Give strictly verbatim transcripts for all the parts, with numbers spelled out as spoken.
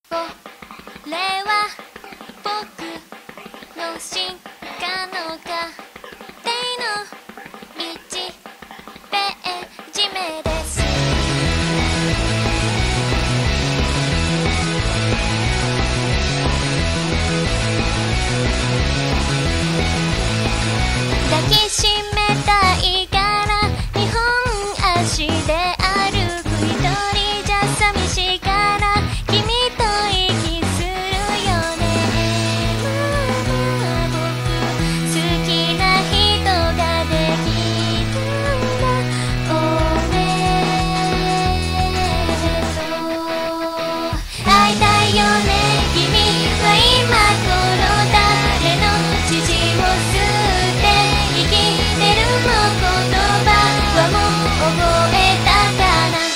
これは僕の進化の過程のいちページ目です。抱きしめたいからにほん足で歩く一人じゃ寂しいから君と息するよね。まあ僕好きな人ができたんだ。おめでとう。会いたいよね君は今頃誰の指示を吸って生きてるの言葉はもう覚えたかな。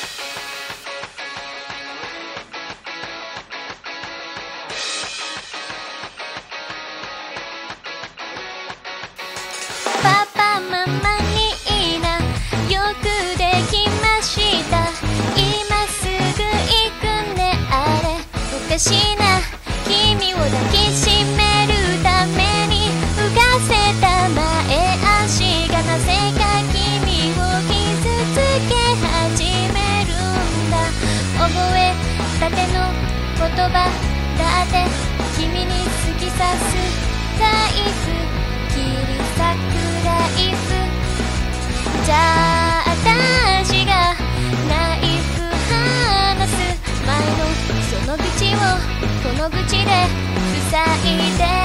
パパママにいいなよくできました。今すぐ行くねあれおかしな君を抱きしめるために浮かせた前足がなぜか君を傷つけ始めるんだ。覚えたての言葉だって君に突き刺すライフ切り裂くライフじゃあ私がナイフ離す前のその口をこの口で塞いで